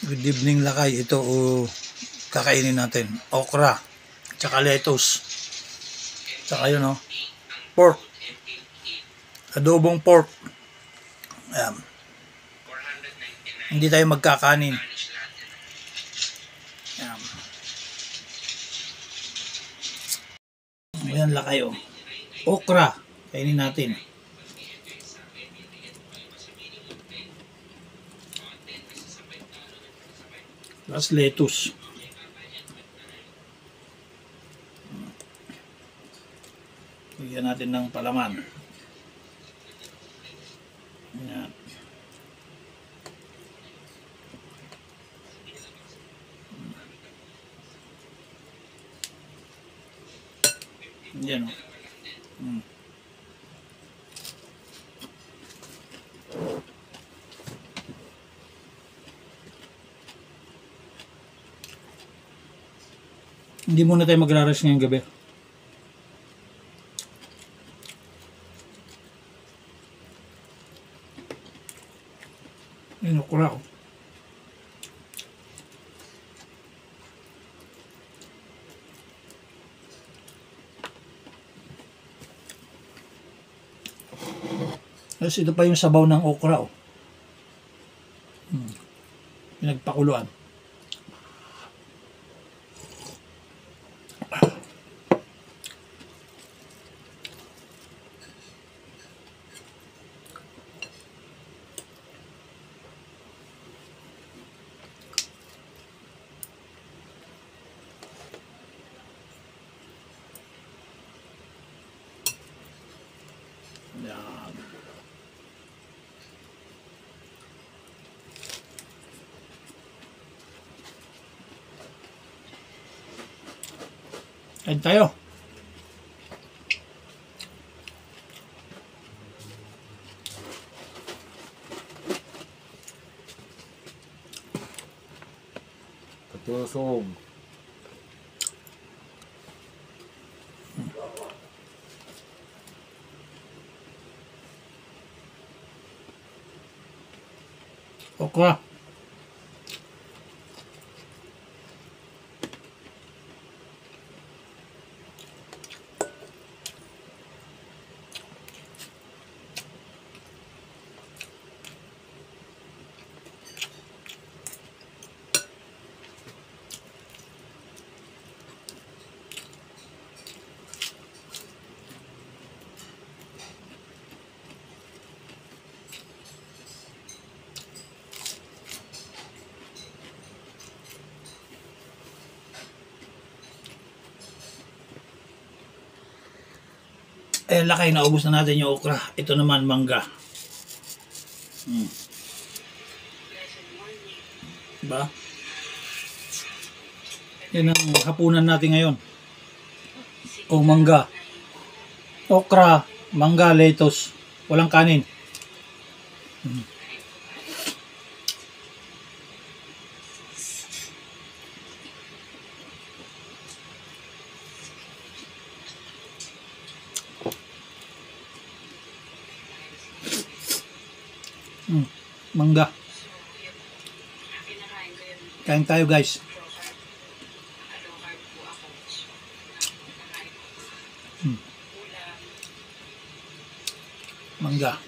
Good evening lakay. Ito kakainin natin. Okra. Tsaka lettuce. Tsaka yun pork. Adobong pork. Ayan. Hindi tayo magkakanin. Ayan. Ayan lakay Okra. Kainin natin. Plus lettuce. Bigyan natin ng palaman. Ayan. Ayan Hindi muna tayo magrarush ngayong gabi. Ayun, okra ko. Tapos ito pa yung sabaw ng okra Pinagpakuluan. Yan. Kain tayo. Patusog. Okra. Eh lakay, naubos na natin yung okra. Ito naman mangga. Diba? Yan ang hapunan natin ngayon. Mangga. Okra, mangga, lettuce. Walang kanin. Mangga. Kain tayo guys. Mangga.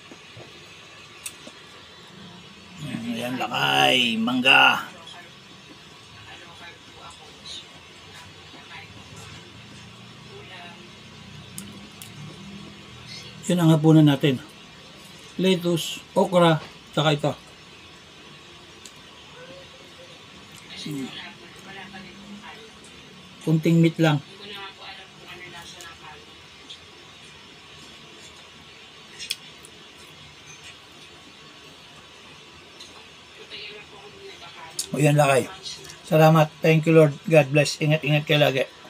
Ayan lakay. Mangga. Yun ang hapunan natin. Lettuce, okra, saka ito. Kunting meat lang. O yan lakay. Salamat. Thank you Lord. God bless. Ingat-ingat kayo lagi.